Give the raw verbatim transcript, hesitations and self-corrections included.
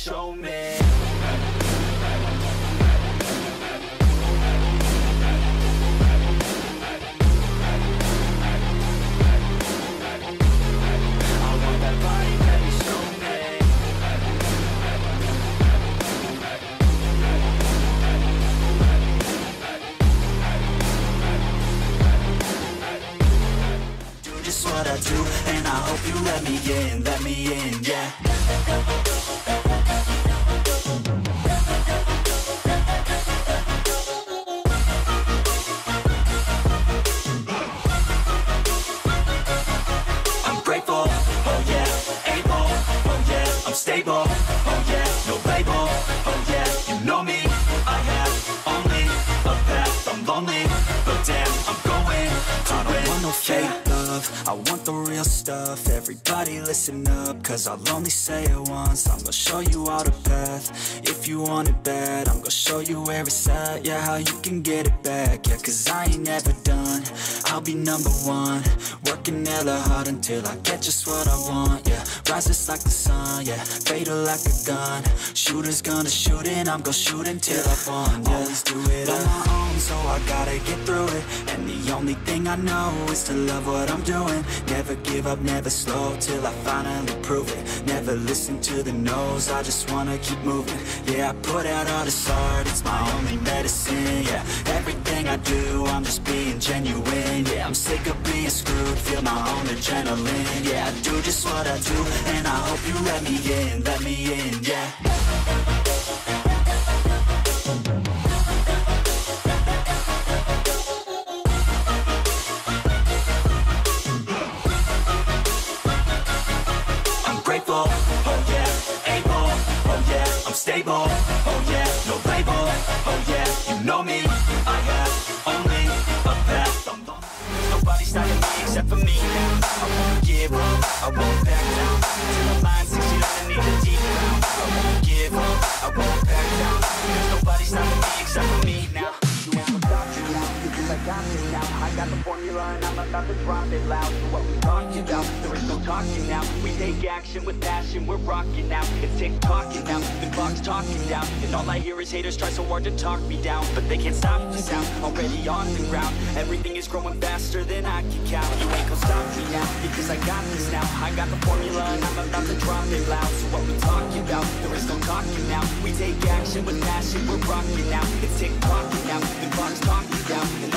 show me. What I do, and I hope you let me in, let me in, yeah. I'm grateful, oh yeah, able, oh yeah, I'm stable, oh yeah, no label, oh yeah, you know me, I have only a path, I'm lonely, but damn, I'm going to I don't want no fake love, I want the real stuff. Everybody listen up, cause I'll only say it once. I'm gonna show you all the path. If you want it bad, I'm gonna show you where it's at. Yeah, how you can get it back. Yeah, cause I ain't never done, I'll be number one. Working hella hard until I get just what I want. Yeah, rises like the sun, yeah, fatal like a gun. Shooter's gonna shoot and I'm gonna shoot until I won. Yeah, always do it on my own, so I gotta get through it. And the only thing I know is to love what I'm doing. Never give up, never slow, till I finally prove it. Never listen to the no's, I just wanna keep moving. Yeah, I put out all this art, it's my only medicine. Yeah, everything I do, I'm just being genuine. Yeah, I'm sick of being screwed, feel my own adrenaline. Yeah, I do just what I do, and I hope you let me in, let me in, yeah. Oh yeah, able, oh yeah, I'm stable, oh yeah, no label, oh yeah, you know me, I have only a path, I'm lonely. Nobody's stopping me except for me now. I won't give up, I won't back down, till the line succeed underneath the deep ground. I won't give up, I won't back down, there's nobody stopping me except for me now. You ain't gonna stop me now, because I got this now. I got the formula and I'm about to drop it loud. So what we talking about, there is no talking now. We take action with passion, we're rocking now. It's tick-tocking now, the clock's talking down. And all I hear is haters try so hard to talk me down, but they can't stop the sound, already on the ground. Everything is growing faster than I can count. You ain't gonna stop me now, because I got this now. I got the formula and I'm about to drop it loud. So what we talking about, there is no talking now. We take action with passion, we're rocking now. It's tick-tocking now, the clock's talking down.